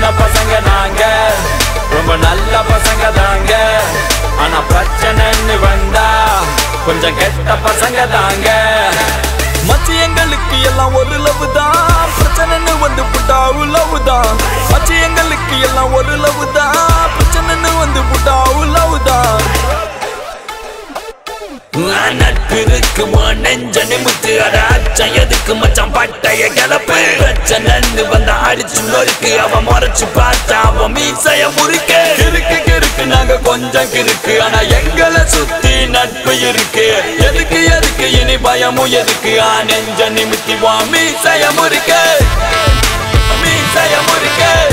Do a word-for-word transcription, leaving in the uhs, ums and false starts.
பசங்க நாங்க ரொம்ப நல்ல பசங்க தாங்க ஆனா பிரச்சனைன்னு வந்தா கொஞ்சம் கெட்ட பசங்க தாங்க மச்சி எங்களுக்கு எல்லாம் ஒரு லவ் தான் பிரச்சனைன்னு வந்து புட்டா லவ் தான் மச்சி எங்களுக்கு எல்லாம் ஒரு லவ் தான் பிரச்சனைன்னு வந்து புட்டா லவ் தான் நட்பு இருக்கு நெஞ்ச நிமித்து அட அச்சம் எதுக்கு மச்சான் பட்டைய கிளப்பு பிரச்சனைன்னு வந்தா அடிச்சு நொறுக்கு அவன் முறைச்சு பார்த்தா அவன் மீசைய முறுக்கு கிறுக்கு கிறுக்கு நாங்க கொஞ்சம் கிறுக்கு ஆனா எங்களை சுத்தி நட்பு இருக்கு எதுக்கு எதுக்கு இனி பயமும் எதுக்கு ஆ நெஞ்ச நிமித்தி வா மீசைய முறுக்கு மீசைய முறுக்கு